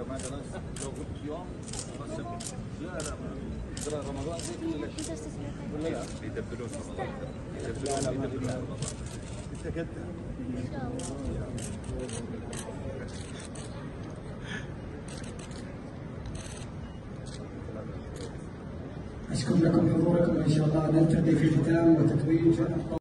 ما درست لو قلت يوم درست لا ترى رمضان زي ولا شيء ولا لا؟ يدبلون رمضان يدبلون رمضان. انت كنت ان شاء الله. أشكر لكم حضوركم، وإن شاء الله نلتقي في ختام وتتويج